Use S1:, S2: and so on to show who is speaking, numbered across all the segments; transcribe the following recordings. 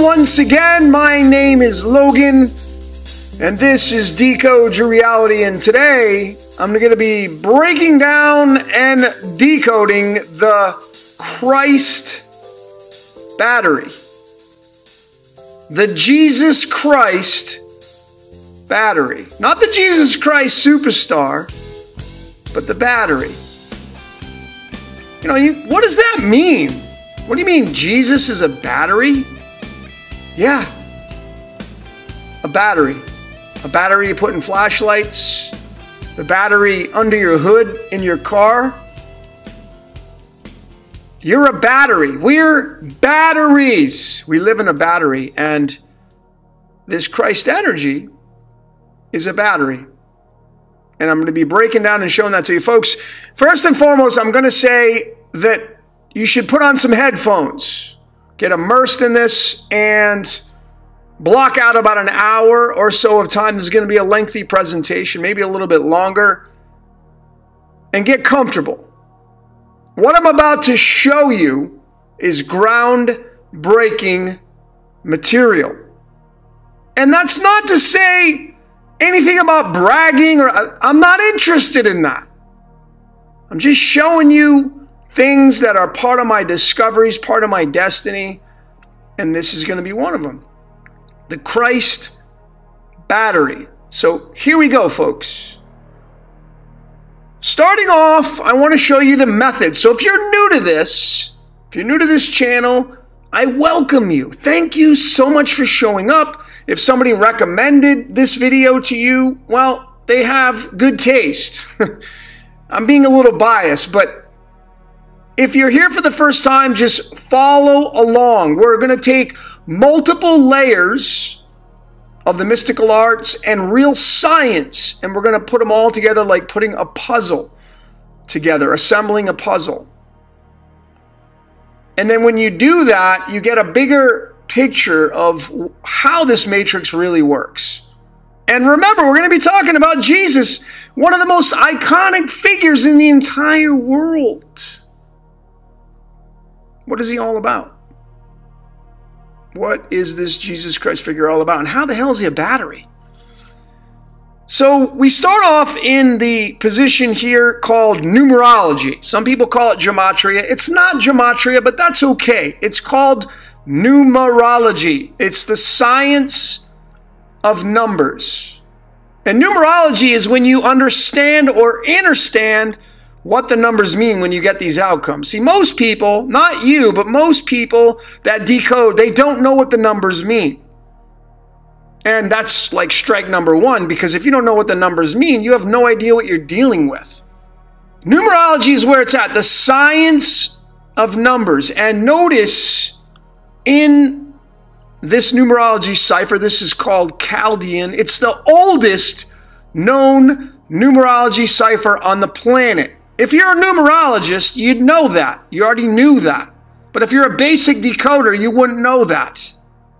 S1: once again. My name is Logan, and this is Decode Your Reality. And today, I'm going to be breaking down and decoding the Christ battery. The Jesus Christ battery. Not the Jesus Christ superstar, but the battery. You know, what does that mean? What do you mean Jesus is a battery? Yeah. A battery. A battery you put in flashlights. The battery under your hood in your car. You're a battery. We're batteries. We live in a battery, and this Christ energy is a battery. And I'm going to be breaking down and showing that to you folks. First and foremost, I'm going to say that you should put on some headphones. Get immersed in this and block out about an hour or so of time. This is going to be a lengthy presentation, maybe a little bit longer. And get comfortable. What I'm about to show you is groundbreaking material. And that's not to say anything about bragging, or I'm not interested in that. I'm just showing you things that are part of my discoveries, part of my destiny, and this is going to be one of them. The Christ battery. So here we go, folks. Starting off, I want to show you the method. So if you're new to this, if you're new to this channel, I welcome you. Thank you so much for showing up. If somebody recommended this video to you, well, they have good taste. I'm being a little biased, but if you're here for the first time, just follow along. We're going to take multiple layers of the mystical arts and real science, and we're going to put them all together like putting a puzzle together, assembling a puzzle. And then when you do that, you get a bigger picture of how this matrix really works. And remember, we're going to be talking about Jesus, one of the most iconic figures in the entire world. What is he all about? What is this Jesus Christ figure all about? And how the hell is he a battery? So we start off in the position here called numerology. Some people call it gematria. It's not gematria, but that's okay. It's called numerology. It's the science of numbers. And numerology is when you understand or understand what the numbers mean when you get these outcomes. See, most people, not you, but most people that decode, they don't know what the numbers mean. And that's like strike number one, because if you don't know what the numbers mean, you have no idea what you're dealing with. Numerology is where it's at, the science of numbers. And notice in this numerology cipher, this is called Chaldean. It's the oldest known numerology cipher on the planet. If you're a numerologist, you'd know that. You already knew that. But if you're a basic decoder, you wouldn't know that.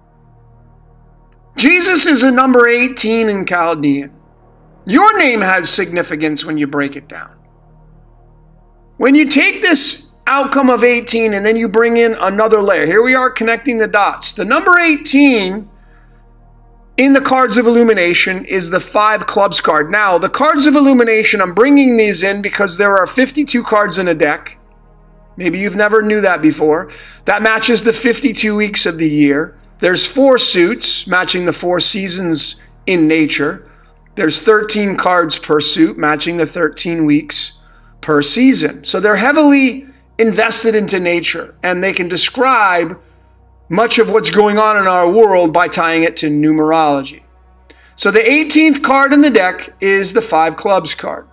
S1: Jesus is a number 18 in Chaldean. Your name has significance when you break it down. When you take this outcome of 18 and then you bring in another layer, here we are connecting the dots. The number 18 in the cards of illumination is the 5 clubs card. Now, the cards of illumination, I'm bringing these in because there are 52 cards in a deck. Maybe you've never knew that before. That matches the 52 weeks of the year. There's 4 suits matching the 4 seasons in nature. There's 13 cards per suit matching the 13 weeks per season. So they're heavily invested into nature, and they can describe much of what's going on in our world by tying it to numerology. So the 18th card in the deck is the 5 clubs card.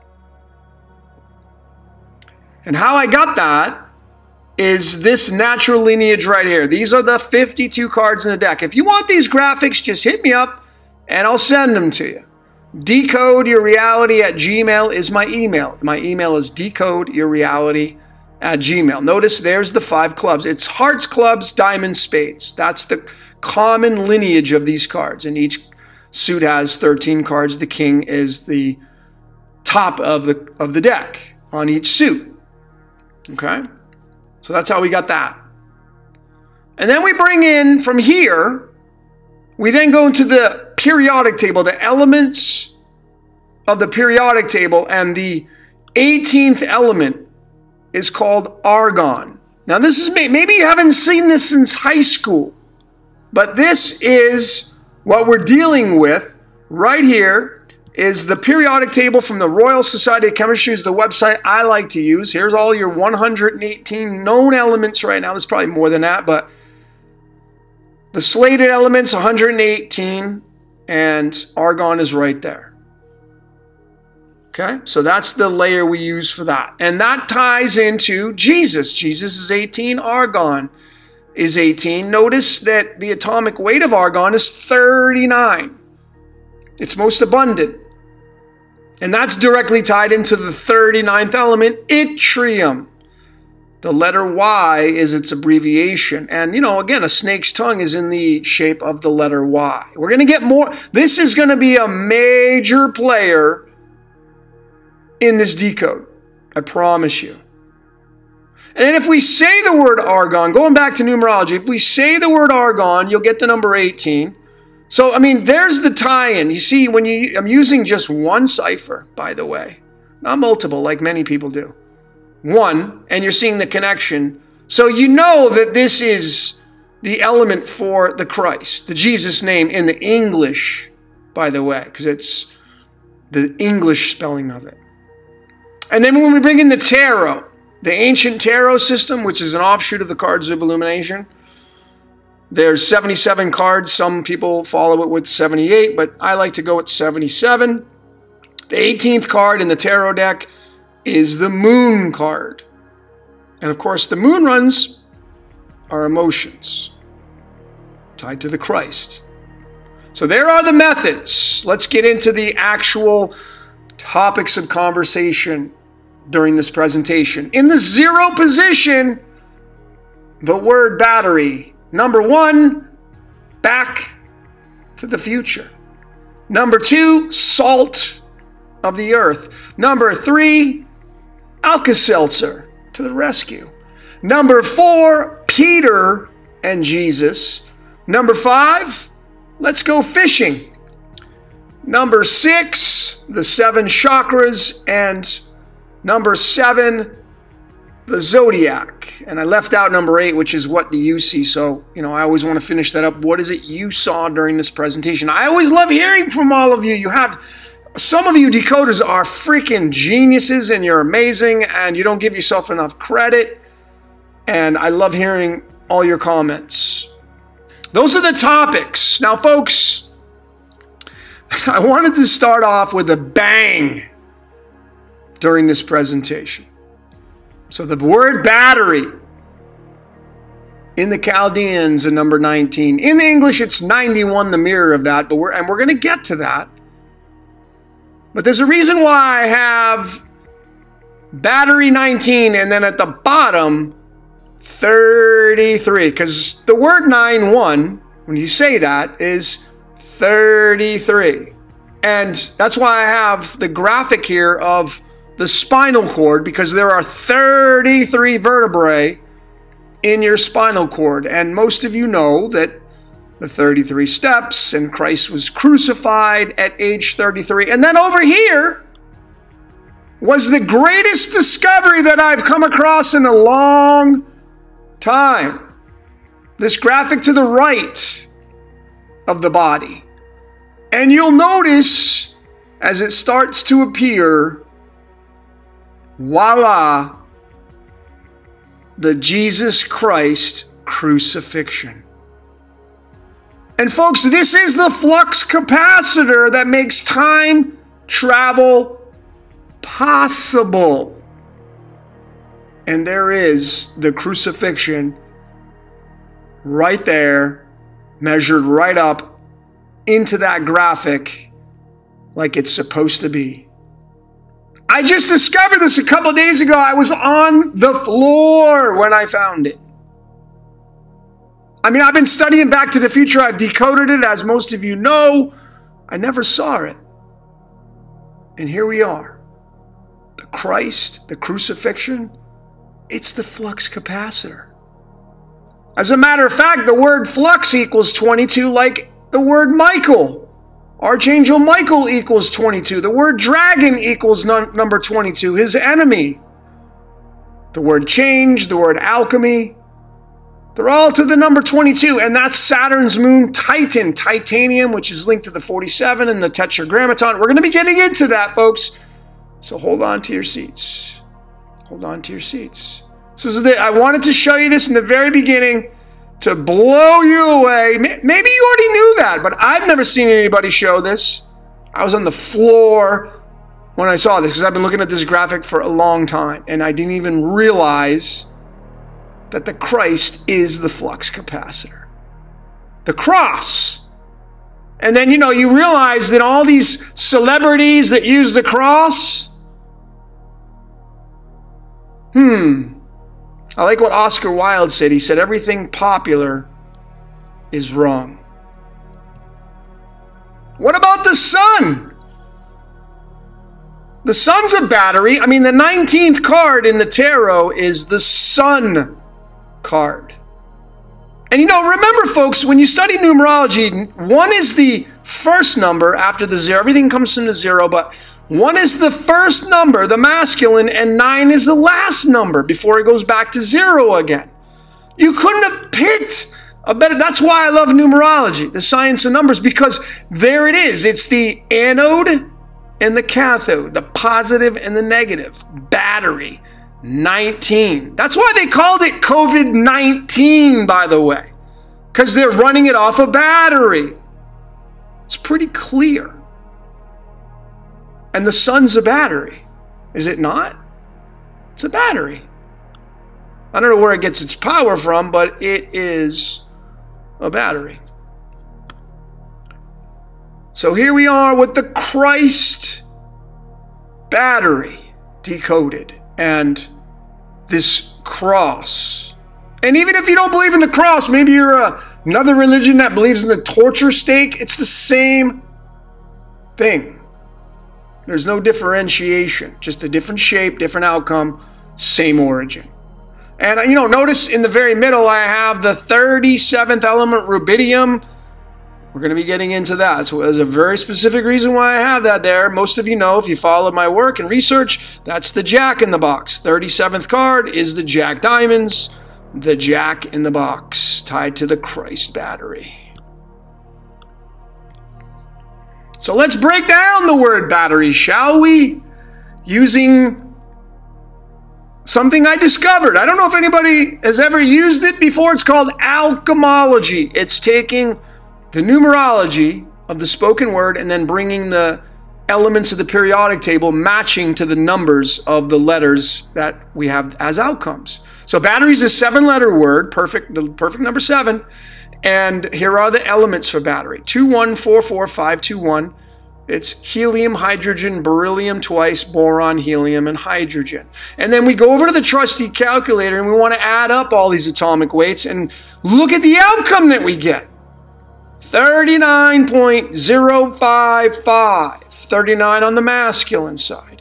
S1: And how I got that is this natural lineage right here. These are the 52 cards in the deck. If you want these graphics, just hit me up and I'll send them to you. decodeyourreality@gmail is my email. My email is decodeyourreality@gmail. Notice there's the 5 clubs. It's hearts, clubs, diamonds, spades. That's the common lineage of these cards. And each suit has 13 cards. The king is the top of the deck on each suit. Okay? So that's how we got that. And then we bring in from here, we then go into the periodic table, the elements of the periodic table, and the 18th element is called argon. Now this is, maybe you haven't seen this since high school, but this is what we're dealing with right here. Is the periodic table from the Royal Society of Chemistry, is the website I like to use. Here's all your 118 known elements right now. There's probably more than that, but the slated elements, 118, and argon is right there. Okay, so that's the layer we use for that. And that ties into Jesus. Jesus is 18, argon is 18. Notice that the atomic weight of argon is 39. It's most abundant. And that's directly tied into the 39th element, yttrium. The letter Y is its abbreviation. And, you know, again, a snake's tongue is in the shape of the letter Y. We're going to get more. This is going to be a major player in this decode. I promise you. And then if we say the word argon, going back to numerology, if we say the word argon, you'll get the number 18. So, I mean, there's the tie-in. You see, I'm using just one cipher, by the way, not multiple like many people do. One, and you're seeing the connection. So you know that this is the element for the Christ, the Jesus name in the English, by the way, because it's the English spelling of it. And then when we bring in the tarot, the ancient tarot system, which is an offshoot of the cards of illumination, there's 77 cards. Some people follow it with 78, but I like to go with 77. The 18th card in the tarot deck is the moon card. And of course, the moon runs our emotions tied to the Christ. So there are the methods. Let's get into the actual topics of conversation during this presentation. In the 0 position, the word battery. Number 1, back to the future. Number 2, salt of the earth. Number 3, Alka-Seltzer to the rescue. Number 4, Peter and Jesus. Number 5, let's go fishing. Number 6, the 7 chakras. And number 7, the zodiac. And I left out number 8, which is what do you see? So, you know, I always want to finish that up. What is it you saw during this presentation? I always love hearing from all of you. Some of you decoders are freaking geniuses and you're amazing and you don't give yourself enough credit. And I love hearing all your comments. Those are the topics. Now, folks, I wanted to start off with a bang during this presentation. So the word battery in the Chaldeans is number 19. In the English, it's 91, the mirror of that. But we're going to get to that. But there's a reason why I have battery 19 and then at the bottom 33. Because the word 91, when you say that, is 33. And that's why I have the graphic here of the spinal cord, because there are 33 vertebrae in your spinal cord. And most of you know that the 33 steps, and Christ was crucified at age 33. And then over here was the greatest discovery that I've come across in a long time. This graphic to the right of the body. And you'll notice as it starts to appear, voila, the Jesus Christ crucifixion. And folks, this is the flux capacitor that makes time travel possible. And there is the crucifixion right there, measured right up into that graphic like it's supposed to be. I just discovered this a couple of days ago. I was on the floor when I found it. I mean, I've been studying Back to the Future. I've decoded it, as most of you know. I never saw it. And here we are. The Christ, the crucifixion, it's the flux capacitor. As a matter of fact, the word flux equals 22, like the word Michael. Archangel Michael equals 22. The word dragon equals number 22, his enemy. The word change, the word alchemy, they're all to the number 22, and that's Saturn's moon Titan, titanium, which is linked to the 47 and the tetragrammaton. We're going to be getting into that, folks. So hold on to your seats. Hold on to your seats. So I wanted to show you this in the very beginning to blow you away. Maybe you already knew that, but I've never seen anybody show this. I was on the floor when I saw this because I've been looking at this graphic for a long time, and I didn't even realize that the Christ is the flux capacitor. The cross. And then, you realize that all these celebrities that use the cross, I like what Oscar Wilde said. He said, everything popular is wrong. What about the sun? The sun's a battery. I mean, the 19th card in the tarot is the sun card. And remember, folks, when you study numerology, 1 is the first number after the 0. Everything comes from the 0, but 1 is the first number, the masculine, and 9 is the last number before it goes back to 0 again. You couldn't have picked a better. That's why I love numerology, the science of numbers, because there it is. It's the anode and the cathode, the positive and the negative, battery. 19. That's why they called it COVID-19, by the way, because they're running it off a battery. It's pretty clear. And the sun's a battery. Is it not? It's a battery. I don't know where it gets its power from, but it is a battery. So here we are with the Christ battery decoded. And this cross. And even if you don't believe in the cross, maybe you're another religion that believes in the torture stake, it's the same thing. There's no differentiation, just a different shape, different outcome, same origin. And notice in the very middle I have the 37th element, rubidium. We're going to be getting into that. So there's a very specific reason why I have that there. Most of you know, if you follow my work and research, that's the Jack in the box. 37th card is the Jack diamonds, the Jack in the box, tied to the Christ battery. So let's break down the word battery, shall we? Using something I discovered. I don't know if anybody has ever used it before. It's called alchemology. It's taking the numerology of the spoken word and then bringing the elements of the periodic table matching to the numbers of the letters that we have as outcomes. So battery is a 7-letter word, the perfect number 7. And here are the elements for battery. 2144521. It's helium, hydrogen, beryllium twice, boron, helium, and hydrogen. And then we go over to the trusty calculator and we want to add up all these atomic weights and look at the outcome that we get. 39.055. 39 on the masculine side.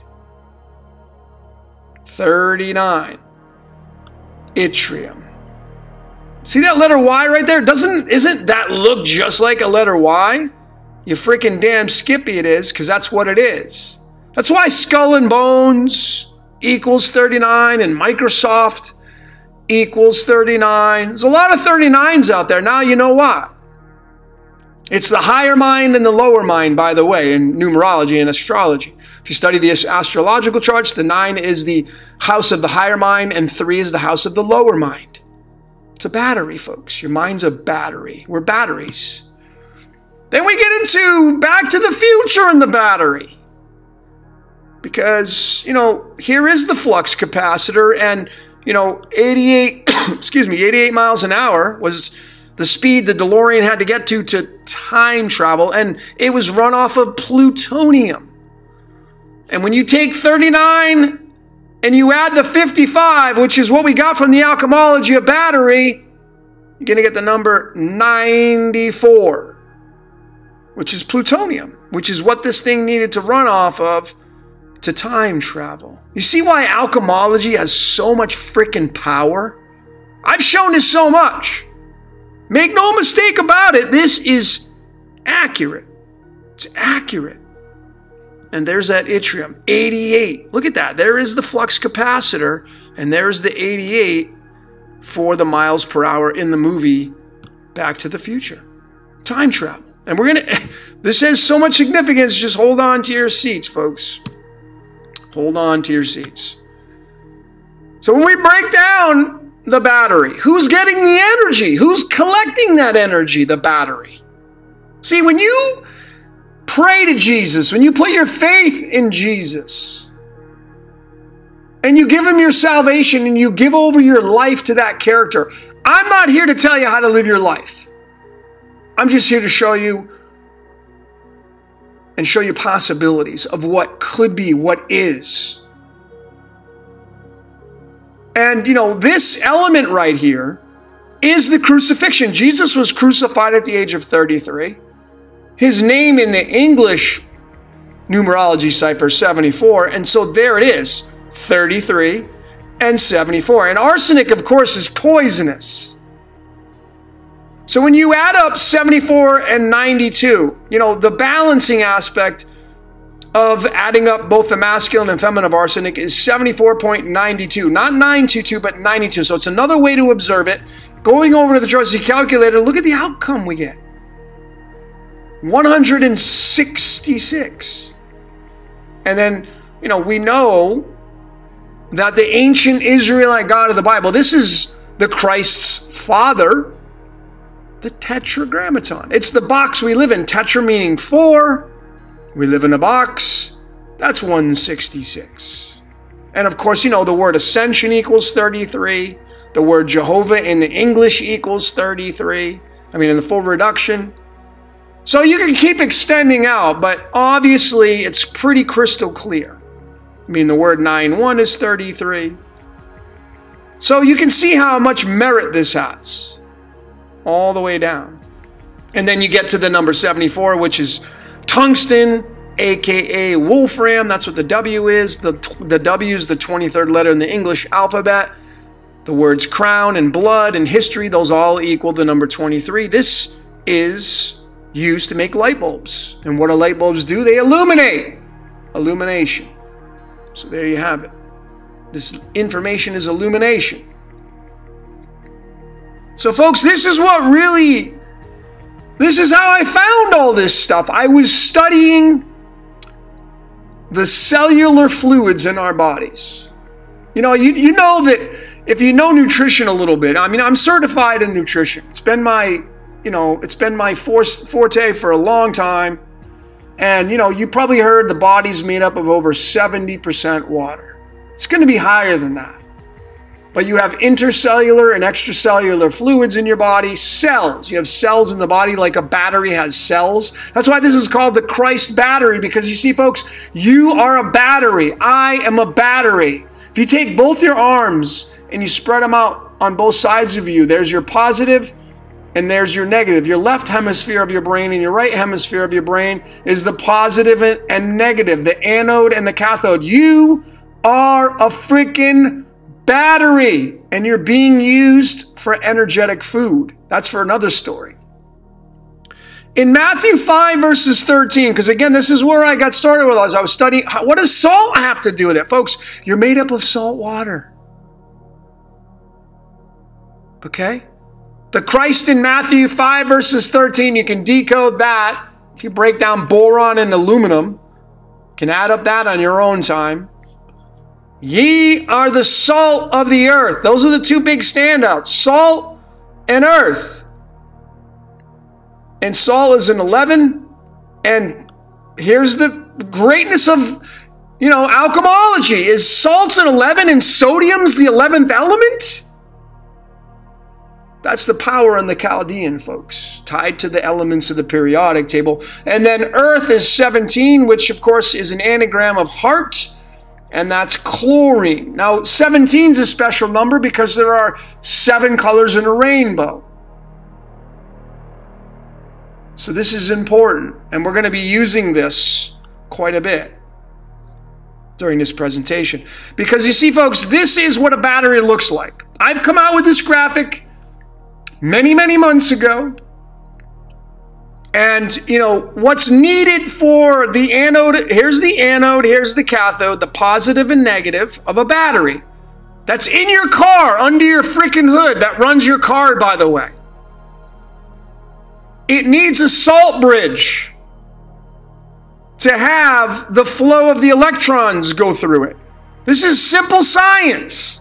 S1: 39. Yttrium. See that letter Y right there? Isn't that look just like a letter Y? You freaking damn Skippy it is, because that's what it is. That's why Skull and Bones equals 39 and Microsoft equals 39. There's a lot of 39s out there. Now you know what? It's the higher mind and the lower mind, by the way, in numerology and astrology. If you study the astrological charts, the 9 is the house of the higher mind and 3 is the house of the lower mind. It's a battery, folks. Your mind's a battery. We're batteries. Then we get into Back to the Future in the battery. Because, here is the flux capacitor and, 88 miles an hour was the speed the DeLorean had to get to time travel, and it was run off of plutonium. And when you take 39 and you add the 55, which is what we got from the alchemology of battery, you're going to get the number 94, which is plutonium, which is what this thing needed to run off of to time travel. You see why alchemology has so much freaking power? I've shown this so much. Make no mistake about it, this is accurate. It's accurate. And there's that yttrium, 88. Look at that. There is the flux capacitor, and there's the 88 for the miles per hour in the movie Back to the Future. Time travel. And this has so much significance, just hold on to your seats, folks. Hold on to your seats. So when we break down the battery, who's getting the energy? Who's collecting that energy? The battery. See, when you pray to Jesus, when you put your faith in Jesus, and you give him your salvation and you give over your life to that character, I'm not here to tell you how to live your life. I'm just here to show you and show you possibilities of what could be, what is. And, this element right here is the crucifixion. Jesus was crucified at the age of 33. His name in the English numerology cipher is 74. And so there it is, 33 and 74. And arsenic, of course, is poisonous. So when you add up 74 and 92, the balancing aspect of adding up both the masculine and feminine of arsenic is 74.92. Not 922, but 92. So it's another way to observe it. Going over to the Joyce calculator, look at the outcome we get. 166. And then, we know that the ancient Israelite God of the Bible, this is the Christ's father, the tetragrammaton. It's the box we live in. Tetra meaning 4. We live in a box. That's 166. And of course, the word ascension equals 33. The word Jehovah in the English equals 33. In the full reduction. So you can keep extending out, but obviously it's pretty crystal clear. The word 9-1 is 33. So you can see how much merit this has. All the way down. And then you get to the number 74, which is tungsten, aka wolfram. That's what the W is. The W is the 23rd letter in the English alphabet. The words crown and blood and history, those all equal the number 23. This is used to make light bulbs. And what do light bulbs do? They illuminate. Illumination. So there you have it. This information is illumination. So folks, this is how I found all this stuff. I was studying the cellular fluids in our bodies. You know that if you know nutrition a little bit, I'm certified in nutrition. It's been my forte for a long time. And, you probably heard the body's made up of over 70% water. It's going to be higher than that. But you have intercellular and extracellular fluids in your body, cells. You have cells in the body like a battery has cells. That's why this is called the Christ battery, because you see, folks, you are a battery. I am a battery. If you take both your arms and you spread them out on both sides of you, there's your positive and there's your negative. Your left hemisphere of your brain and your right hemisphere of your brain is the positive and negative, the anode and the cathode. You are a freaking battery, and you're being used for energetic food. That's for another story. In Matthew 5 verses 13, because again, this is where I got started with as I was studying. What does salt have to do with it? Folks, you're made up of salt water. Okay? The Christ in Matthew 5 verses 13, you can decode that. If you break down boron and aluminum, you can add up that on your own time. Ye are the salt of the earth. Those are the two big standouts, salt and earth. And salt is an 11. And here's the greatness of, alchemology. Is salt's an 11 and sodium's the 11th element? That's the power in the Chaldean, folks, tied to the elements of the periodic table. And then earth is 17, which of course is an anagram of heart. And that's chlorine. Now, 17 is a special number because there are 7 colors in a rainbow. So this is important. And we're going to be using this quite a bit during this presentation. Because you see, folks, this is what a battery looks like. I've come out with this graphic many, many months ago. And, you know, what's needed for the anode, here's the cathode, the positive and negative of a battery. That's in your car, under your freaking hood, that runs your car, by the way. It needs a salt bridge to have the flow of the electrons go through it. This is simple science.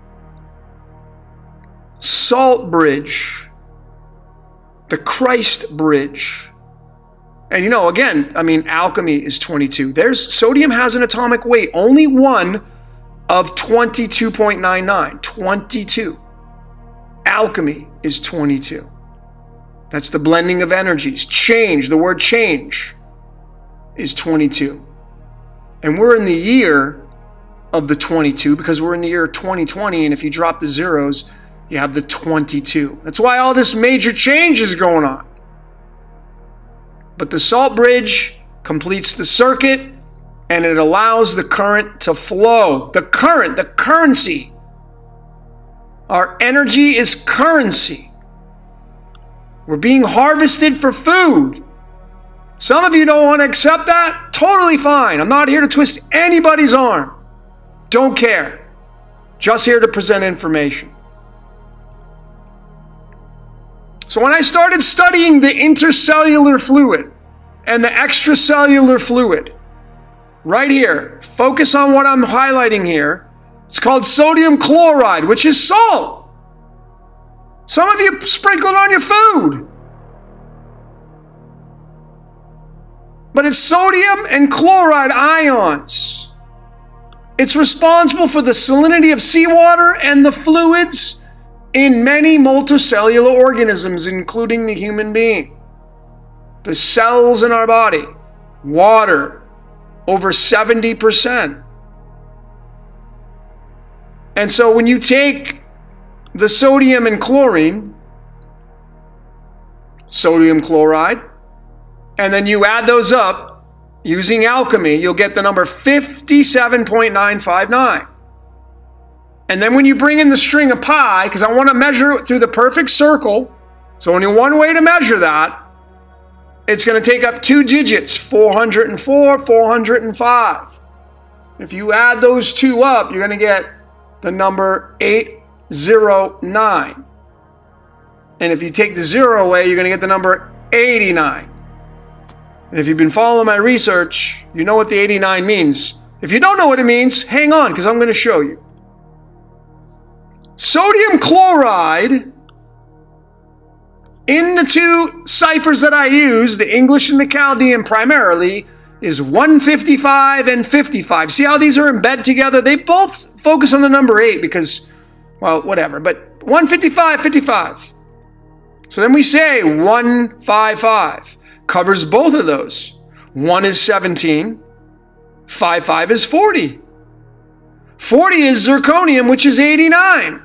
S1: Salt bridge. The Christ bridge. And you know, again, I mean, alchemy is 22. Sodium has an atomic weight, only one of 22.99. 22. Alchemy is 22. That's the blending of energies. Change, the word change, is 22. And we're in the year of the 22 because we're in the year 2020, and if you drop the zeros, you have the 22. That's why all this major change is going on. But the salt bridge completes the circuit, and it allows the current to flow. The current, the currency. Our energy is currency. We're being harvested for food. Some of you don't want to accept that. Totally fine. I'm not here to twist anybody's arm. Don't care. Just here to present information. So when I started studying the intercellular fluid and the extracellular fluid, right here, focus on what I'm highlighting here. It's called sodium chloride, which is salt. Some of you sprinkle it on your food. But it's sodium and chloride ions. It's responsible for the salinity of seawater and the fluids in many multicellular organisms, including the human being. The cells in our body, water, over 70%. And so when you take the sodium and chlorine, sodium chloride, and then you add those up using alchemy, you'll get the number 57.959. And then when you bring in the string of pi, because I want to measure it through the perfect circle, so only one way to measure that, it's going to take up 2 digits, 404, 405. If you add those two up, you're going to get the number 809. And if you take the 0 away, you're going to get the number 89. And if you've been following my research, you know what the 89 means. If you don't know what it means, hang on, because I'm going to show you. Sodium chloride, in the two ciphers that I use, the English and the Chaldean primarily, is 155 and 55. See how these are in bed together? They both focus on the number 8 because, well, whatever. But 155, 55. So then we say 155. Covers both of those. 1 is 17. 55 is 40. 40 is zirconium, which is 89.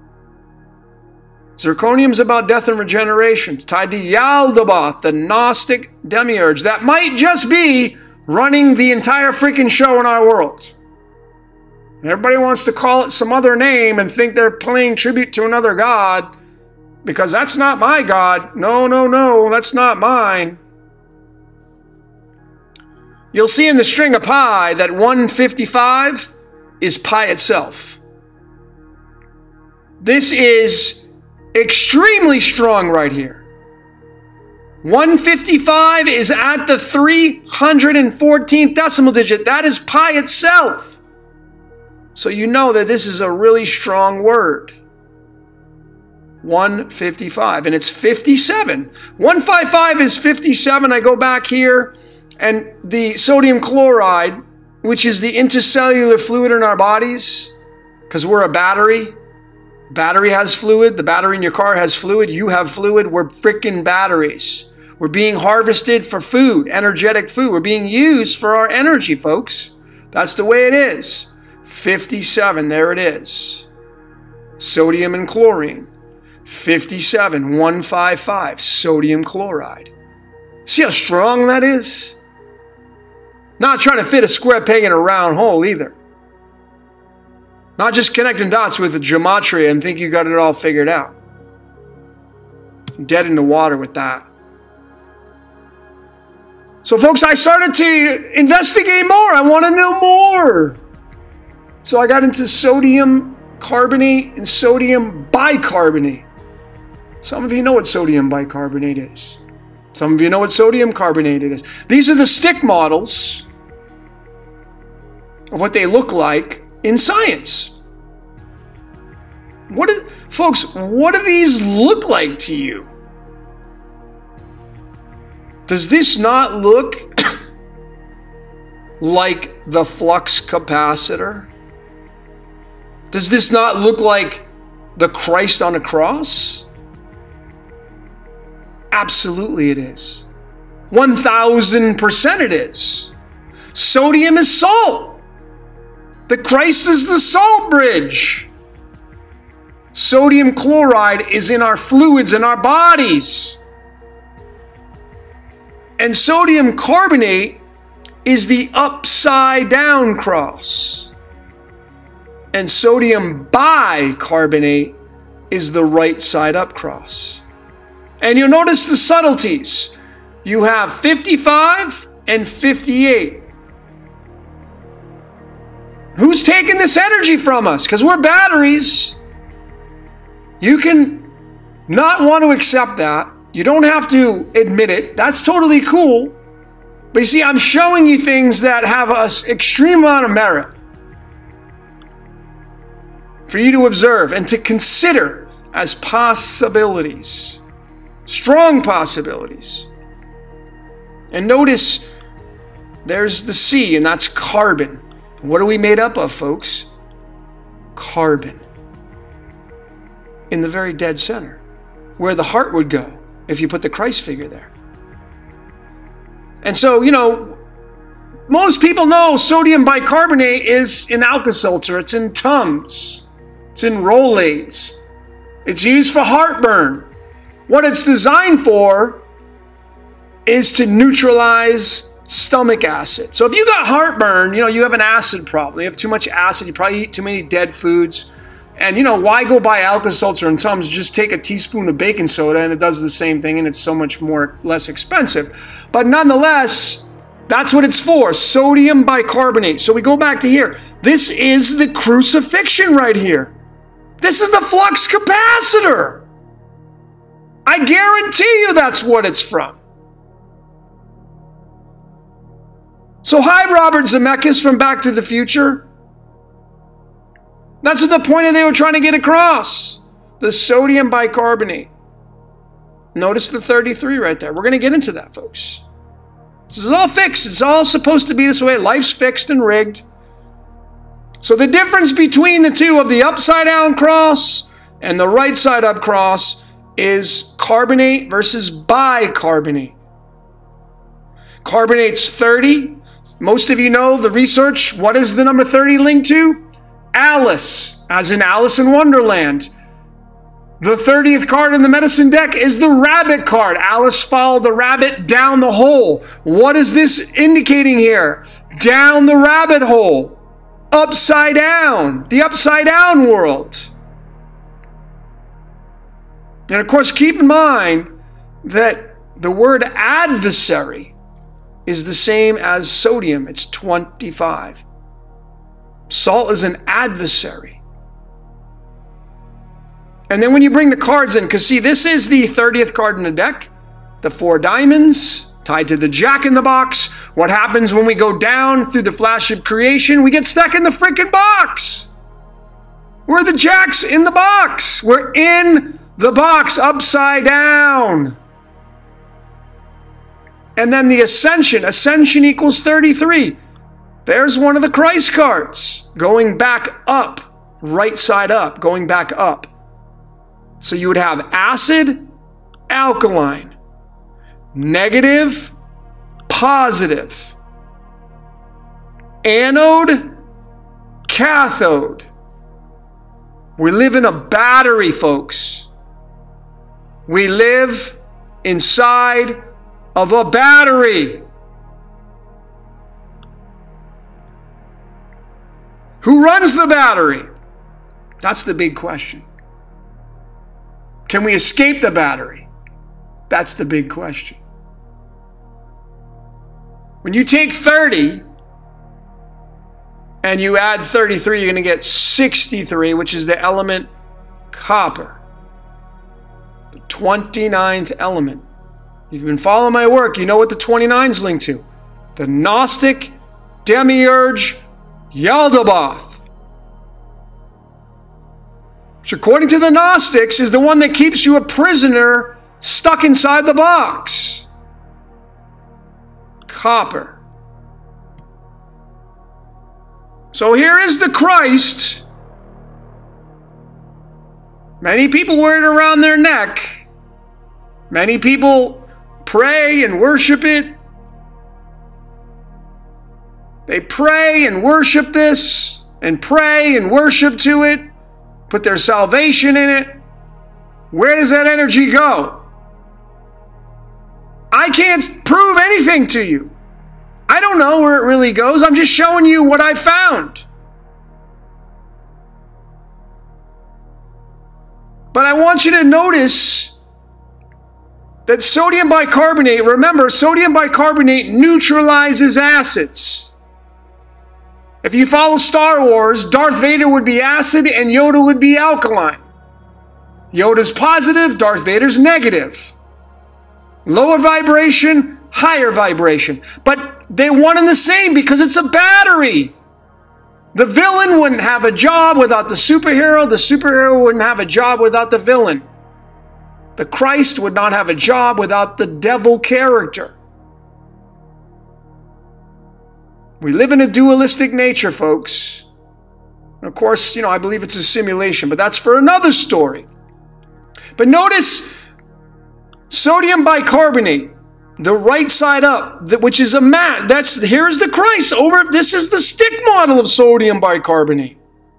S1: Zirconium's about death and regeneration. It's tied to Yaldabaoth, the Gnostic demiurge. That might just be running the entire freaking show in our world. Everybody wants to call it some other name and think they're paying tribute to another god because that's not my god. No, no, no, that's not mine. You'll see in the string of pi that 155 is pi itself. This is extremely strong right here. 155 is at the 314th decimal digit. That is pi itself. So you know that this is a really strong word. 155, and it's 57. 155 is 57. I go back here, and the sodium chloride, which is the intercellular fluid in our bodies, because we're a battery. Battery has fluid. The battery in your car has fluid. You have fluid. We're freaking batteries. We're being harvested for food, energetic food. We're being used for our energy, folks. That's the way it is. 57, there it is. Sodium and chlorine. 57, 155, sodium chloride. See how strong that is? Not trying to fit a square peg in a round hole either. Not just connecting dots with the gematria and think you got it all figured out. dead in the water with that. So folks, I started to investigate more. I want to know more. So I got into sodium carbonate and sodium bicarbonate. Some of you know what sodium bicarbonate is. Some of you know what sodium carbonate is. These are the stick models of what they look like in science. Folks, what do these look like to you? Does this not look like the flux capacitor? Does this not look like the Christ on a cross? Absolutely it is. 1000% it is. Sodium is salt. The Christ is the salt bridge. Sodium chloride is in our fluids in our bodies. And sodium carbonate is the upside down cross. And sodium bicarbonate is the right side up cross. And you'll notice the subtleties. You have 55 and 58. Who's taking this energy from us? Because we're batteries. You can not want to accept that. You don't have to admit it. That's totally cool. But you see, I'm showing you things that have an extreme amount of merit for you to observe and to consider as possibilities. Strong possibilities. And notice there's the C, and that's carbon. What are we made up of, folks? Carbon. In the very dead center, where the heart would go if you put the Christ figure there. And so, most people know sodium bicarbonate is in Alka-Seltzer. It's in Tums. It's in Rolaids. It's used for heartburn. What it's designed for is to neutralize stomach acid. So if you got heartburn, you have an acid problem. You have too much acid. You probably eat too many dead foods. And why go buy Alka-Seltzer and Tums? Just take a teaspoon of baking soda and it does the same thing, and it's so much less expensive. But nonetheless, that's what it's for, sodium bicarbonate. So we go back to here. This is the crucifixion right here. This is the flux capacitor. I guarantee you that's what it's from. So hi, Robert Zemeckis from Back to the Future. That's what the point of they were trying to get across. The sodium bicarbonate. Notice the 33 right there. We're going to get into that, folks. This is all fixed. It's all supposed to be this way. Life's fixed and rigged. So the difference between the two of the upside down cross and the right side up cross is carbonate versus bicarbonate. Carbonate's 30. Most of you know the research. What is the number 30 linked to? Alice, as in Alice in Wonderland. The 30th card in the medicine deck is the rabbit card. Alice followed the rabbit down the hole. What is this indicating here? Down the rabbit hole. Upside down. The upside down world. And of course, keep in mind that the word adversary is the same as sodium. It's 25. Salt is an adversary. And then when you bring the cards in, because see, this is the 30th card in the deck, the 4 diamonds tied to the jack in the box. What happens when we go down through the flash of creation? We get stuck in the freaking box. We're the jacks in the box. We're in the box upside down. And then the ascension. Ascension equals 33. There's one of the Christ cards. Going back up. Right side up. Going back up. So you would have acid, alkaline. Negative, positive. Anode, cathode. We live in a battery, folks. We live inside of a battery. Who runs the battery? That's the big question. Can we escape the battery? That's the big question. When you take 30 and you add 33, you're going to get 63, which is the element copper. The 29th element. If you've been following my work, you know what the 29 is linked to. The Gnostic demiurge Yaldabaoth, which according to the Gnostics is the one that keeps you a prisoner stuck inside the box. Copper. So here is the Christ. Many people wear it around their neck. Many people pray and worship it. They pray and worship this, and pray and worship to it, put their salvation in it. Where does that energy go? I can't prove anything to you. I don't know where it really goes. I'm just showing you what I found. But I want you to notice that sodium bicarbonate, remember, sodium bicarbonate neutralizes acids. If you follow Star Wars, Darth Vader would be acid and Yoda would be alkaline. Yoda's positive, Darth Vader's negative. Lower vibration, higher vibration. But they're one and the same because it's a battery. The villain wouldn't have a job without the superhero wouldn't have a job without the villain. The Christ would not have a job without the devil character. We live in a dualistic nature, folks. And of course, I believe it's a simulation, but that's for another story. But notice sodium bicarbonate, the right side up, which is a mat. Here's the Christ over. This is the stick model of sodium bicarbonate.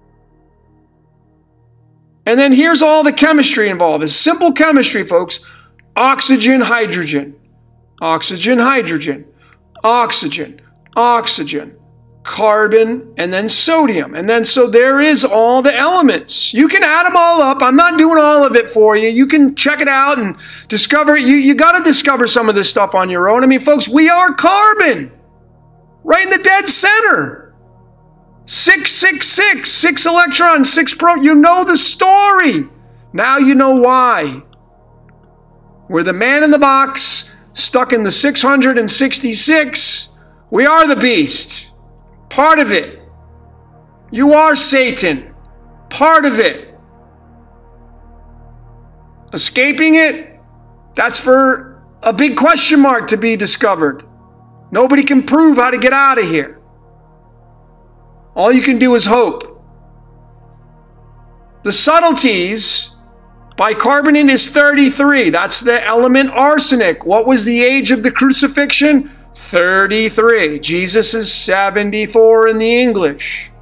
S1: And then here's all the chemistry involved. It's simple chemistry, folks. Oxygen, hydrogen, oxygen, hydrogen, oxygen, oxygen, carbon, and then sodium. And then so there is all the elements. You can add them all up. I'm not doing all of it for you. You can check it out and discover it. You got to discover some of this stuff on your own. I mean, folks, we are carbon. Right in the dead center. 666, 6 electrons, 6 protons. You know the story. Now you know why. We're the man in the box, stuck in the 666. We are the beast. Part of it. You are Satan. Part of it. Escaping it, that's for a big question mark to be discovered. Nobody can prove how to get out of here. All you can do is hope. The subtleties, bicarbonate is 33. That's the element arsenic. What was the age of the crucifixion? 33. Jesus is 74 in the English.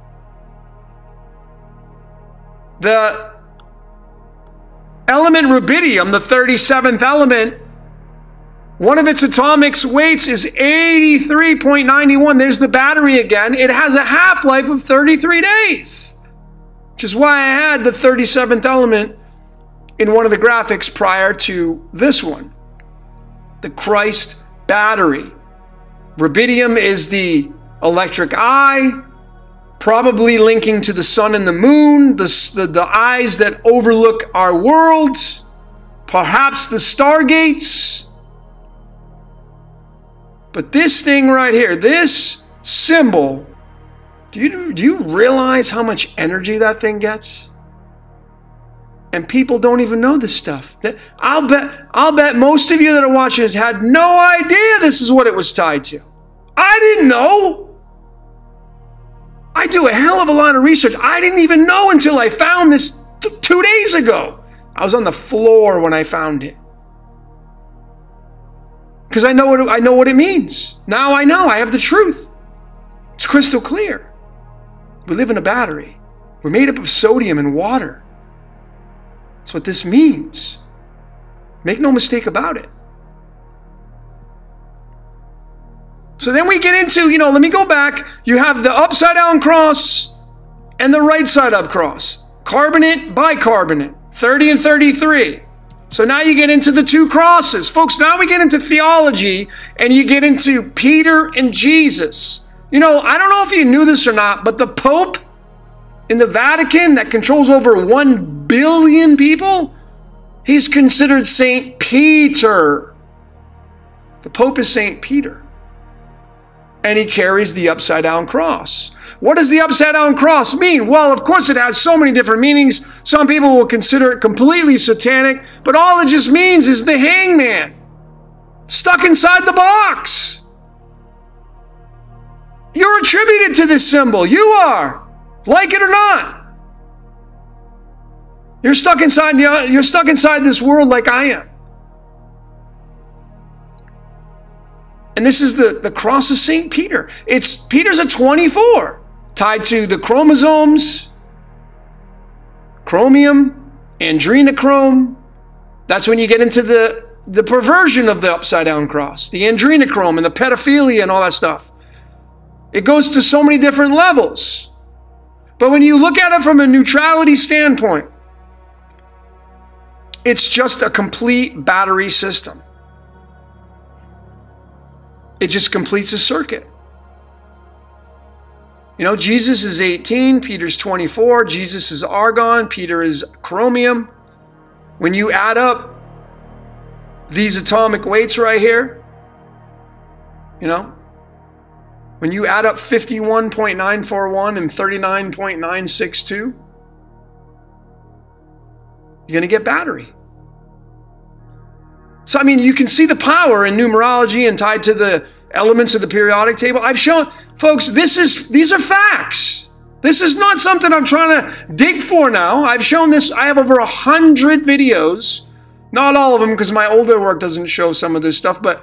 S1: The element rubidium, the 37th element, one of its atomic weights is 83.91. There's the battery again. It has a half-life of 33 days, which is why I had the 37th element in one of the graphics prior to this one. The Christ battery. Rubidium is the electric eye, probably linking to the sun and the moon, the eyes that overlook our world, perhaps the stargates. But this thing right here, this symbol, do you realize how much energy that thing gets? And people don't even know this stuff. I'll bet most of you that are watching this had no idea this is what it was tied to. I didn't know. I do a hell of a lot of research. I didn't even know until I found this 2 days ago. I was on the floor when I found it. Because I know what it means. Now I know. I have the truth. It's crystal clear. We live in a battery. We're made up of sodium and water. That's what this means. Make no mistake about it. So then we get into, let me go back. You have the upside down cross and the right side up cross. Carbonate, bicarbonate, 30 and 33. So now you get into the two crosses. Folks, now we get into theology, and you get into Peter and Jesus. You know, I don't know if you knew this or not, but the Pope in the Vatican that controls over 1 billion people, he's considered Saint Peter. The Pope is Saint Peter. And he carries the upside-down cross. What does the upside-down cross mean? Well, of course, it has so many different meanings. Some people will consider it completely satanic, but all it just means is the hangman stuck inside the box. You're attributed to this symbol. You are, like it or not. You're stuck inside this world like I am. And this is the cross of St. Peter. Peter's a 24, tied to the chromosomes, chromium, adrenochrome. That's when you get into the perversion of the upside-down cross, the adrenochrome and the pedophilia and all that stuff. It goes to so many different levels. But when you look at it from a neutrality standpoint, it's just a complete battery system. It just completes a circuit. You know, Jesus is 18, Peter's 24, Jesus is argon, Peter is chromium. When you add up these atomic weights right here, you know, when you add up 51.941 and 39.962, you're going to get battery. So, I mean, you can see the power in numerology and tied to the elements of the periodic table. I've shown, folks, these are facts. This is not something I'm trying to dig for now. I've shown this. I have over 100 videos. Not all of them, because my older work doesn't show some of this stuff, but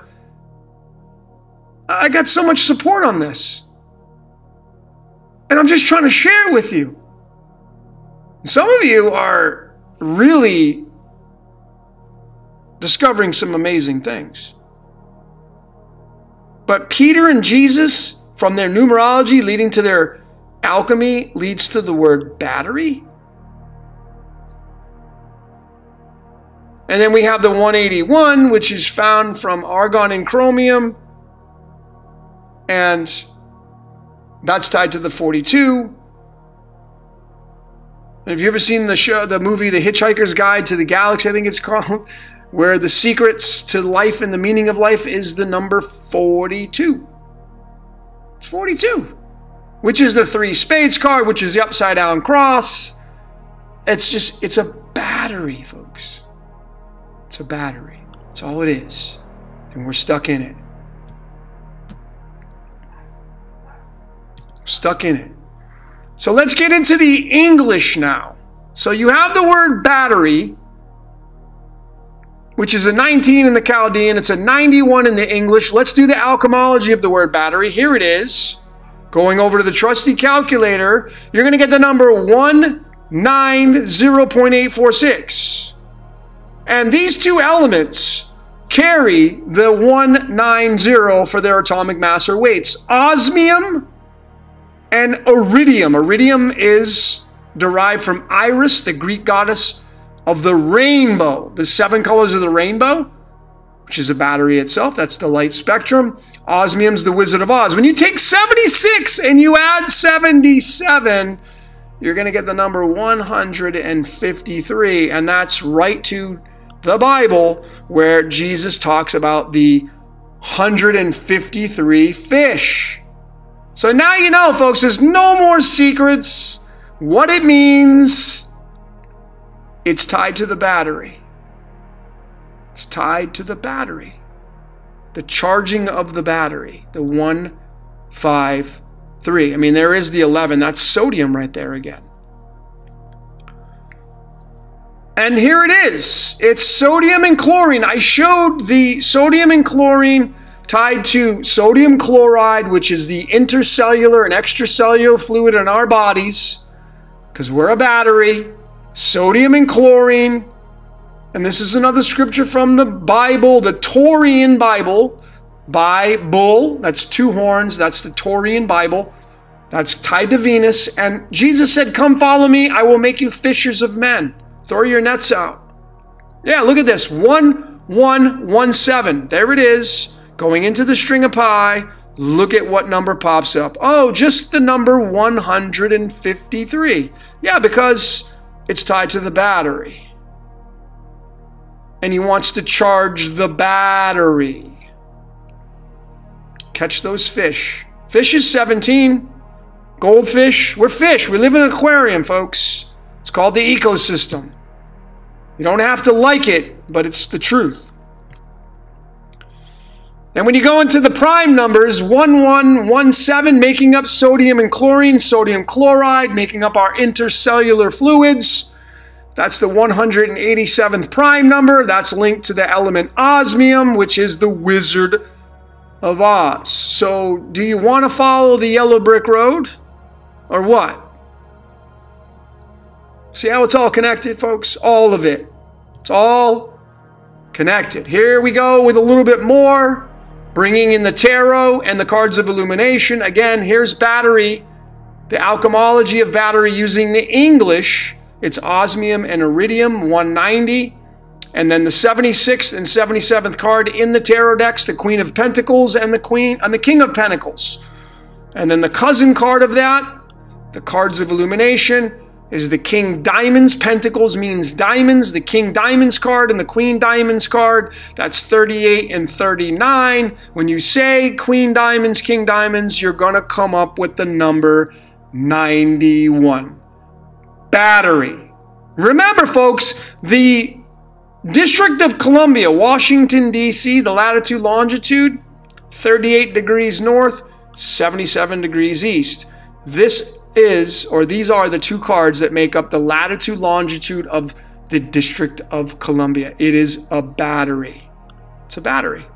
S1: I got so much support on this. And I'm just trying to share with you. Some of you are really discovering some amazing things. But Peter and Jesus, from their numerology leading to their alchemy, leads to the word battery. And then we have the 181, which is found from argon and chromium. And that's tied to the 42. And have you ever seen the movie The Hitchhiker's Guide to the Galaxy, I think it's called, where the secrets to life and the meaning of life is the number 42. It's 42, which is the 3 spades card, which is the upside down cross. It's a battery, folks. It's a battery. That's all it is. And we're stuck in it. Stuck in it. So let's get into the English now. So you have the word battery, which is a 19 in the Chaldean. It's a 91 in the English. Let's do the alchemology of the word battery. Here it is. Going over to the trusty calculator, you're going to get the number 190.846. And these two elements carry the 190 for their atomic mass or weights. Osmium and iridium. Iridium is derived from Iris, the Greek goddess of the rainbow, the 7 colors of the rainbow, which is a battery itself. That's the light spectrum. Osmium's the Wizard of Oz. When you take 76 and you add 77, you're going to get the number 153. And that's right to the Bible, where Jesus talks about the 153 fish. So now you know, folks, there's no more secrets. What it means, it's tied to the battery. It's tied to the battery. The charging of the battery, the 153. I mean, there is the 11. That's sodium right there again. And here it is. It's sodium and chlorine. I showed the sodium and chlorine tied to sodium chloride, which is the intercellular and extracellular fluid in our bodies, because we're a battery. Sodium and chlorine. And this is another scripture from the Bible, the Taurian Bible. Bible, that's 2 horns. That's the Taurian Bible. That's tied to Venus. And Jesus said, "Come follow me. I will make you fishers of men. Throw your nets out." Yeah, look at this. 1117. There it is. Going into the string of pi. Look at what number pops up. Oh, just the number 153. Yeah, because it's tied to the battery. And he wants to charge the battery. Catch those fish. Fish is 17. Goldfish. We're fish. We live in an aquarium, folks. It's called the ecosystem. You don't have to like it, but it's the truth. And when you go into the prime numbers, 1117, making up sodium and chlorine, sodium chloride, making up our intercellular fluids. That's the 187th prime number. That's linked to the element osmium, which is the Wizard of Oz. So do you want to follow the yellow brick road or what? See how it's all connected, folks? All of it. It's all connected. Here we go with a little bit more. Bringing in the tarot and the cards of illumination. Again, here's battery. The alchemology of battery using the English. It's osmium and iridium, 190. And then the 76th and 77th card in the tarot decks, the Queen of Pentacles and the King of Pentacles. And then the cousin card of that, the cards of illumination, is the King Diamonds. Pentacles means diamonds. The King Diamonds card and the Queen Diamonds card. That's 38 and 39. When you say Queen Diamonds, King Diamonds, you're going to come up with the number 91. Battery. Remember, folks, the District of Columbia, Washington, D.C., the latitude, longitude, 38 degrees north, 77 degrees east. These are the two cards that make up the latitude, longitude of the District of Columbia. It is a battery. It's a battery.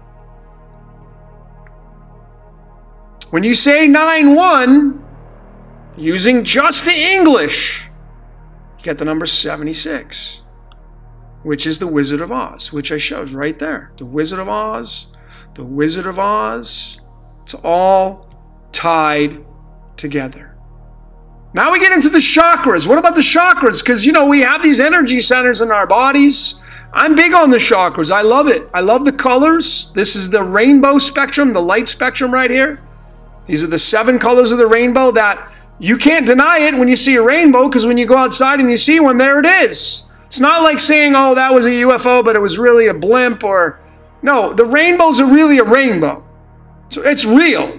S1: When you say 9-1, using just the English, you get the number 76, which is the Wizard of Oz, which I showed right there. The Wizard of Oz, the Wizard of Oz. It's all tied together. Now we get into the chakras. What about the chakras? Because, you know, we have these energy centers in our bodies. I'm big on the chakras. I love it. I love the colors. This is the rainbow spectrum, the light spectrum right here. These are the 7 colors of the rainbow that you can't deny it when you see a rainbow, because when you go outside and you see one, there it is. It's not like saying, oh, that was a UFO, but it was really a blimp, or... No, the rainbows are really a rainbow. So it's real.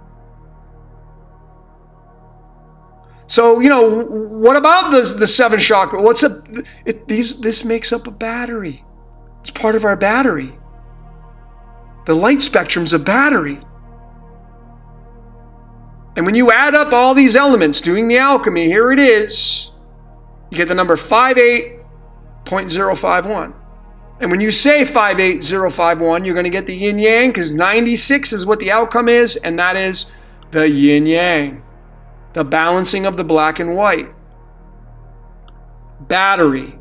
S1: So, you know, what about the 7 chakra? This makes up a battery. It's part of our battery. The light spectrum's a battery. And when you add up all these elements doing the alchemy, here it is. You get the number 58.051. And when you say 58051, you're going to get the yin-yang, because 96 is what the outcome is, and that is the yin-yang. The balancing of the black and white. Battery.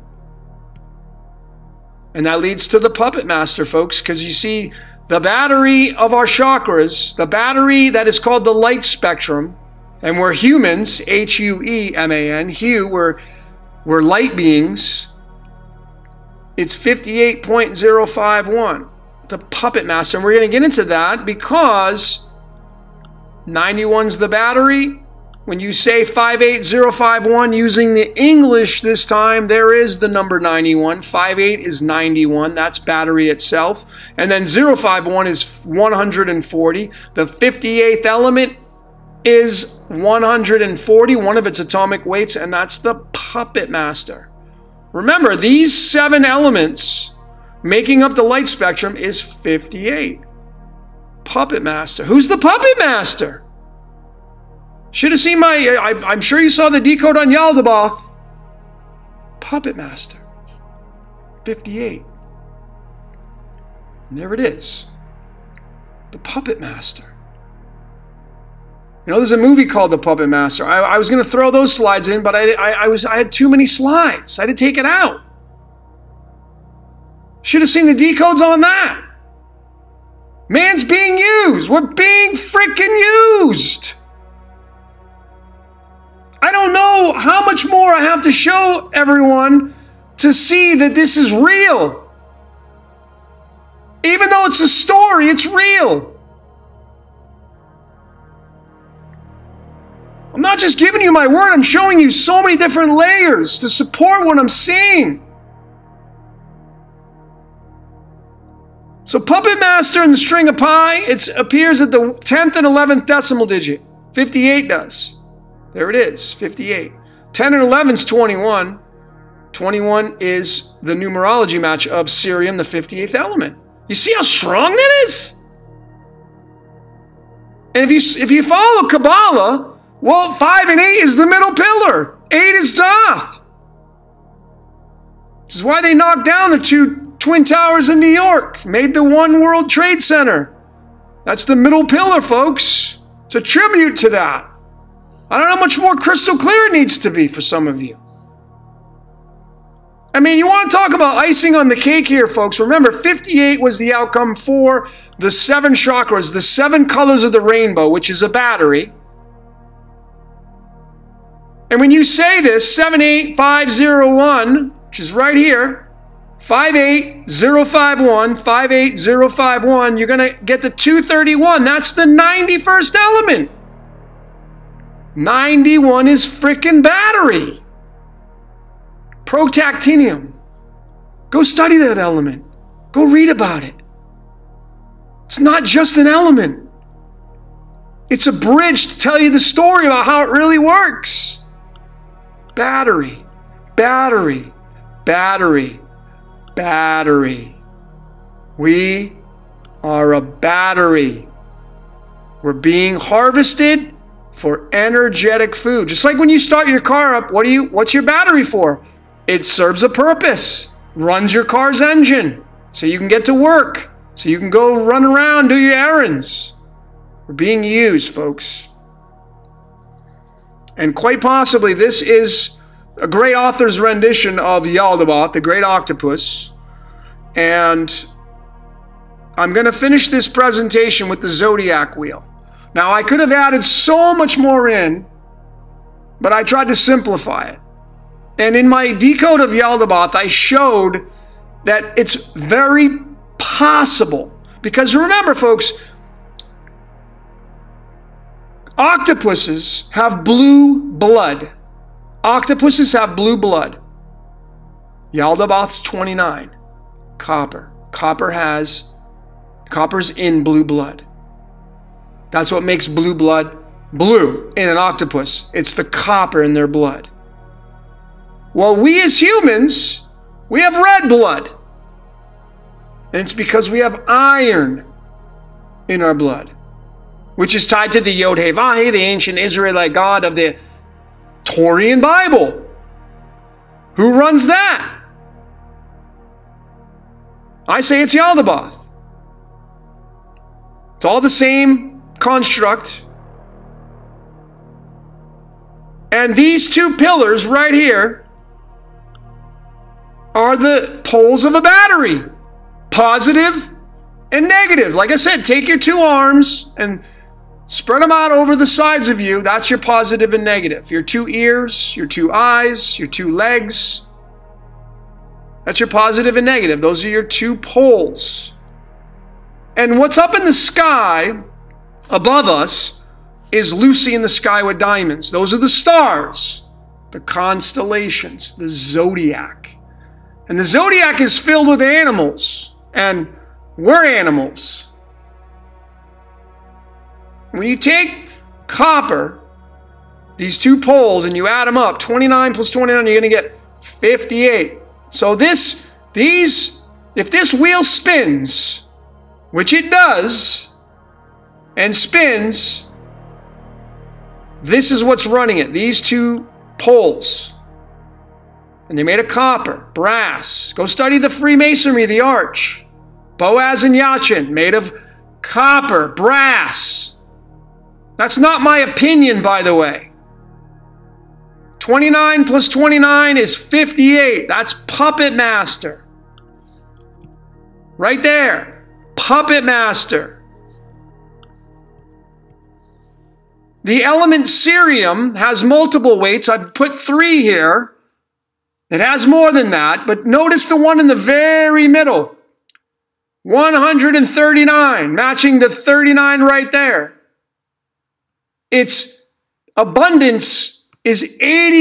S1: And that leads to the puppet master, folks, because you see, the battery of our chakras, the battery that is called the light spectrum, and we're humans, H-U-E-M-A-N, we're light beings, it's 58.051. The puppet master. And we're going to get into that because 91's the battery. When you say 58051 using the English this time, there is the number 91. 58 is 91. That's battery itself. And then 051 is 140. The 58th element is 140, one of its atomic weights, and that's the puppet master. Remember, these 7 elements making up the light spectrum is 58. Puppet master. Who's the puppet master? Should have seen I'm sure you saw the Decode on Yaldabaoth. Puppet master. 58. And there it is. The puppet master. You know, there's a movie called The Puppet Master. I was going to throw those slides in, but I had too many slides. I had to take it out. Should have seen the decodes on that. Man's being used. We're being freaking used. I don't know how much more I have to show everyone to see that this is real. Even though it's a story, it's real. I'm not just giving you my word, I'm showing you so many different layers to support what I'm seeing. So Puppet Master and the String of Pi, it appears at the 10th and 11th decimal digit. 58 does. There it is, 58. 10 and 11 is 21. 21 is the numerology match of Cerium, the 58th element. You see how strong that is? And if you follow Kabbalah, well, 5 and 8 is the middle pillar. 8 is Thoth. Which is why they knocked down the 2 Twin Towers in New York. Made the One World Trade Center. That's the middle pillar, folks. It's a tribute to that. I don't know how much more crystal clear it needs to be for some of you. I mean, you want to talk about icing on the cake here, folks. Remember, 58 was the outcome for the 7 chakras, the 7 colors of the rainbow, which is a battery. And when you say this, 78501, which is right here, 58051, 58051, you're going to get the 231. That's the 91st element. 91 is frickin' battery. Protactinium. Go study that element. Go read about it. It's not just an element. It's a bridge to tell you the story about how it really works. Battery, battery, battery, battery. We are a battery. We're being harvested for energetic food. Just like when you start your car up, what's your battery for? It serves a purpose. Runs your car's engine so you can get to work, so you can go run around, do your errands. We're being used, folks. And quite possibly this is a great author's rendition of Yaldabaoth, the great octopus. And I'm going to finish this presentation with the zodiac wheel. Now, I could have added so much more in, but I tried to simplify it. And in my decode of Yaldabaoth, I showed that it's very possible. Because remember, folks, octopuses have blue blood. Octopuses have blue blood. Yaldabaoth's 29. Copper. Copper's in blue blood. That's what makes blue blood blue in an octopus. It's the copper in their blood. Well, we as humans, we have red blood. And it's because we have iron in our blood, which is tied to the Yod-Heh-Vah-Heh, the ancient Israelite god of the Taurian Bible. Who runs that? I say it's Yaldabaoth. It's all the same construct. And these 2 pillars right here are the poles of a battery. Positive and negative. Like I said, take your 2 arms and spread them out over the sides of you. That's your positive and negative. Your 2 ears, your 2 eyes, your 2 legs. That's your positive and negative. Those are your 2 poles. And what's up in the sky above us is Lucy in the sky with diamonds. Those are the stars, the constellations, the zodiac. And the zodiac is filled with animals, and we're animals. When you take copper, these 2 poles, and you add them up, 29 plus 29, you're going to get 58. So if this wheel spins, which it does, and spins, this is what's running it, these 2 poles. And they made of copper, brass. Go study the Freemasonry, the arch. Boaz and Jachin, made of copper, brass. That's not my opinion, by the way. 29 plus 29 is 58. That's Puppet Master. Right there. Puppet Master. The element cerium has multiple weights. I've put 3 here. It has more than that, but notice the one in the very middle. 139, matching the 39 right there. Its abundance is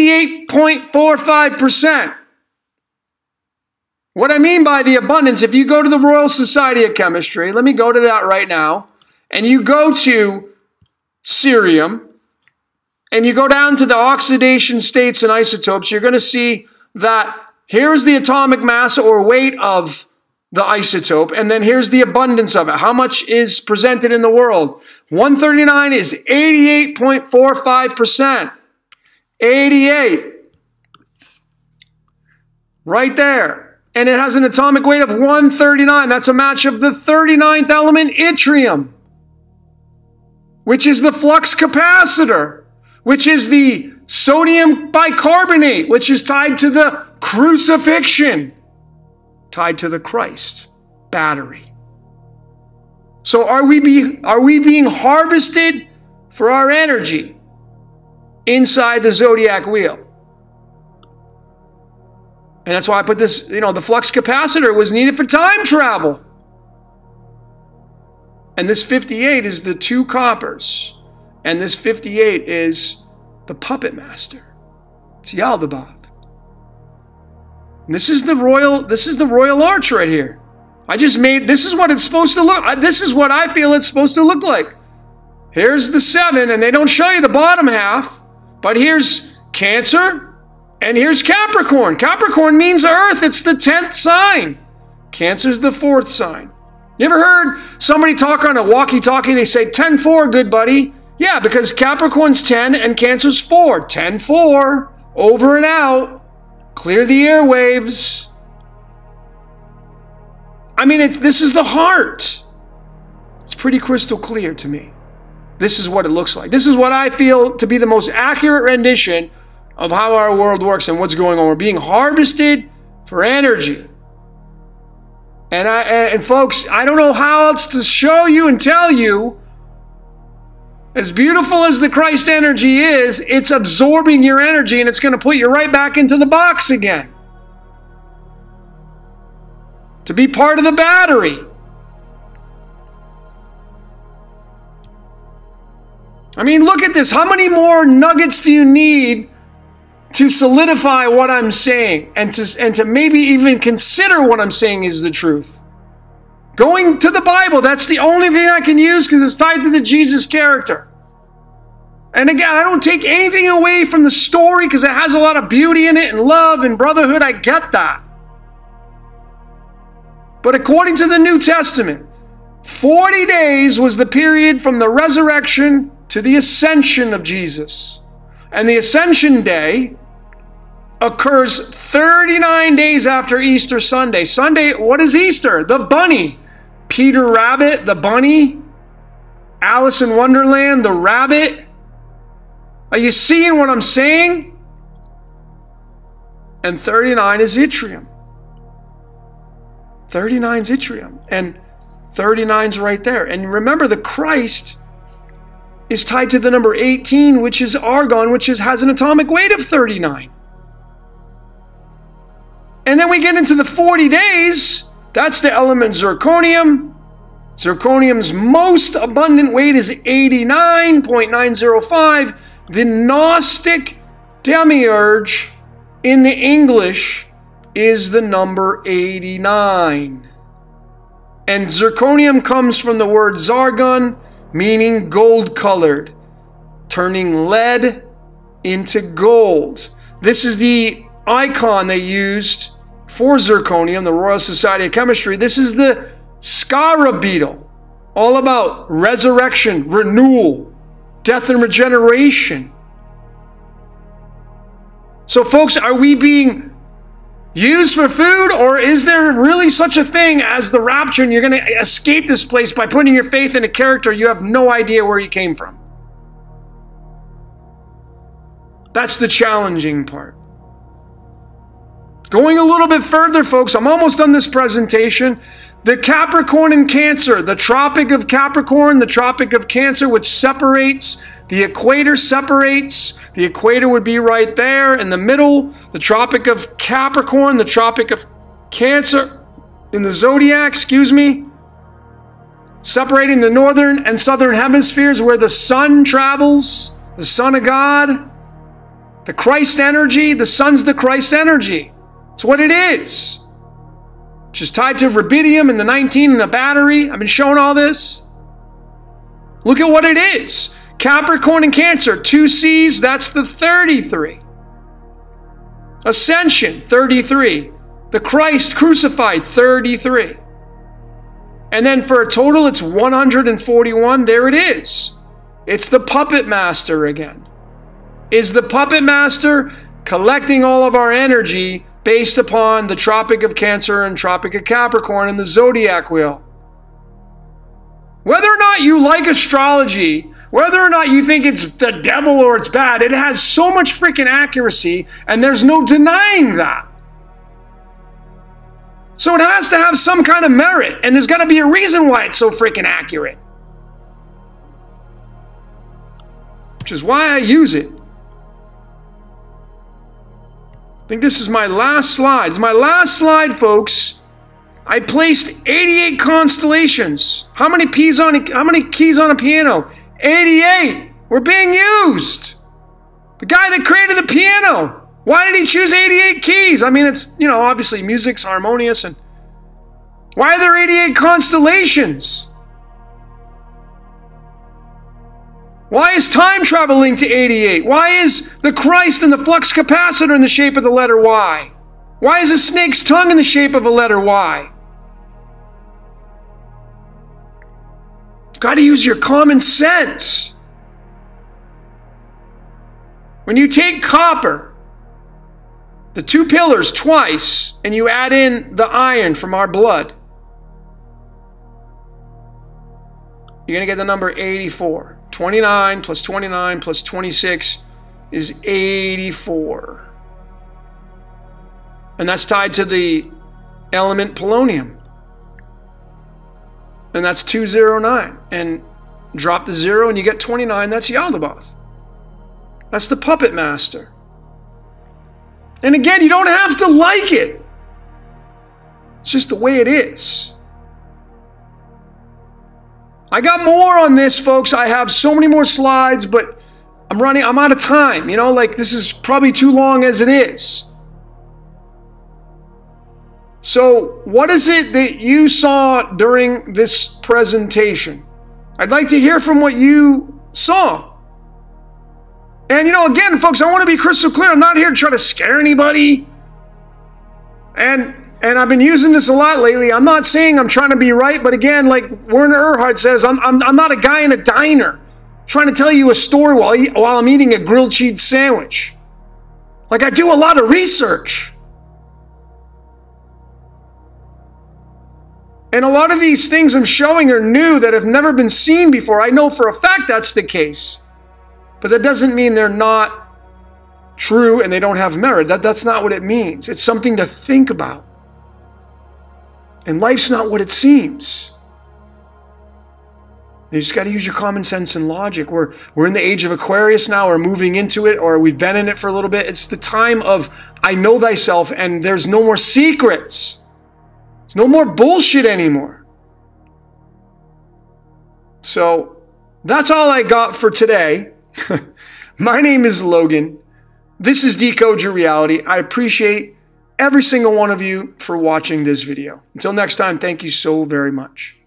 S1: 88.45%. What I mean by the abundance, if you go to the Royal Society of Chemistry, let me go to that right now, and you go to cerium, and you go down to the oxidation states and isotopes, you're going to see that here's the atomic mass or weight of the isotope, and then here's the abundance of it. How much is presented in the world? 139 is 88.45%. 88. Right there. And it has an atomic weight of 139. That's a match of the 39th element, yttrium, which is the flux capacitor, which is the sodium bicarbonate, which is tied to the crucifixion, tied to the Christ battery. So are we being harvested for our energy inside the zodiac wheel? And that's why I put this, the flux capacitor was needed for time travel. And this 58 is the 2 coppers. And this 58 is the puppet master. It's Yaldabaoth. And this is the royal arch right here. This is what it's supposed to look. This is what I feel it's supposed to look like. Here's the 7, and they don't show you the bottom half, but here's Cancer. And here's Capricorn. Capricorn means Earth. It's the 10th sign. Cancer's the 4th sign. You ever heard somebody talk on a walkie-talkie? They say 10-4, good buddy. Yeah, because Capricorn's 10 and Cancer's 4. 10-4. Over and out. Clear the airwaves. I mean, this is the heart. It's pretty crystal clear to me. This is what it looks like. This is what I feel to be the most accurate rendition of how our world works and what's going on. We're being harvested for energy. And folks, I don't know how else to show you and tell you, as beautiful as the Christ energy is, it's absorbing your energy and it's going to put you right back into the box again. To be part of the battery. I mean, look at this. How many more nuggets do you need to solidify what I'm saying and to maybe even consider what I'm saying is the truth? Going to the Bible, that's the only thing I can use because it's tied to the Jesus character. And again, I don't take anything away from the story because it has a lot of beauty in it and love and brotherhood. I get that. But according to the New Testament, 40 days was the period from the resurrection to the ascension of Jesus. And the ascension day occurs 39 days after Easter Sunday. Sunday, what is Easter? The bunny. Peter Rabbit, the bunny. Alice in Wonderland, the rabbit. Are you seeing what I'm saying? And 39 is yttrium. 39 is yttrium. And 39 is right there. And remember, the Christ is tied to the number 18, which is argon, which has an atomic weight of 39. And then we get into the 40 days. That's the element zirconium. Zirconium's most abundant weight is 89.905. The Gnostic demiurge in the English is the number 89. And zirconium comes from the word zargon, meaning gold-colored, turning lead into gold. This is the icon they used for zirconium, the Royal Society of Chemistry. This is the Scarab beetle, all about resurrection, renewal, death and regeneration. So folks, are we being used for food, or is there really such a thing as the rapture and you're going to escape this place by putting your faith in a character you have no idea where he came from? That's the challenging part. Going a little bit further, folks, I'm almost done this presentation. The Capricorn and Cancer, the Tropic of Capricorn, the Tropic of Cancer, which separates, the equator separates. The equator would be right there in the middle. The Tropic of Capricorn, the Tropic of Cancer in the zodiac, excuse me. separating the northern and southern hemispheres where the sun travels, the Son of God, the Christ energy. The sun's the Christ energy. It's what it is. Which is tied to rubidium and the 19 in the battery. I've been showing all this. Look at what it is. Capricorn and Cancer, 2 C's, that's the 33. Ascension, 33. The Christ crucified, 33. And then for a total, it's 141. There it is. It's the puppet master again. Is the puppet master collecting all of our energy based upon the Tropic of Cancer and Tropic of Capricorn and the zodiac wheel? Whether or not you like astrology, whether or not you think it's the devil or it's bad, it has so much freaking accuracy, and there's no denying that. So it has to have some kind of merit, and there's got to be a reason why it's so freaking accurate. Which is why I use it. I think this is my last slide. It's my last slide, folks. I placed 88 constellations. How many keys on a piano? 88. We're being used. The guy that created the piano. Why did he choose 88 keys? I mean, it's, you know, obviously music's harmonious. And why are there 88 constellations? Why is time traveling to 88? Why is the Christ and the flux capacitor in the shape of the letter Y? Why is a snake's tongue in the shape of a letter Y? Got to use your common sense. When you take copper, the 2 pillars twice, and you add in the iron from our blood, you're going to get the number 84. 29 plus 29 plus 26 is 84. And that's tied to the element polonium. And that's 209. And drop the 0 and you get 29. That's Yaldabaoth. That's the puppet master. And again, you don't have to like it. It's just the way it is. I got more on this, folks. I have so many more slides, but I'm out of time. You know, like this is probably too long as it is. So what is it that you saw during this presentation? I'd like to hear from what you saw. And, you know, again, folks, I want to be crystal clear. I'm not here to try to scare anybody. And I've been using this a lot lately. I'm not saying I'm trying to be right, but again, like Werner Erhard says, I'm not a guy in a diner trying to tell you a story while I'm eating a grilled cheese sandwich. Like I do a lot of research. And a lot of these things I'm showing are new that have never been seen before. I know for a fact that's the case. But that doesn't mean they're not true and they don't have merit. That's not what it means. It's something to think about. And life's not what it seems. You just got to use your common sense and logic. We're in the age of Aquarius now. We're moving into it, or we've been in it for a little bit. It's the time of I know thyself, and there's no more secrets. There's no more bullshit anymore. So that's all I got for today. My name is Logan. This is Decode Your Reality. I appreciate every single one of you for watching this video. Until next time, thank you so very much.